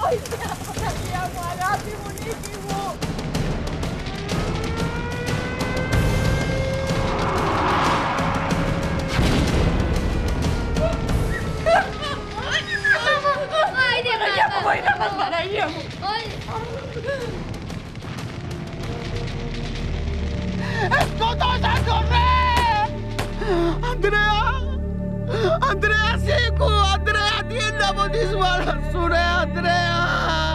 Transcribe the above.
Βοήθεια, Παναγία μου, αγάπη μου, Νίκη μου. Παναγία μου, βοήθα μας, Παναγία μου. Σκοτώσαν τον, ρε! Αντρέα! Αντρέα, σήκω! Αντρέα, τι είναι από τη μάνα σου, ρε, Αντρέα!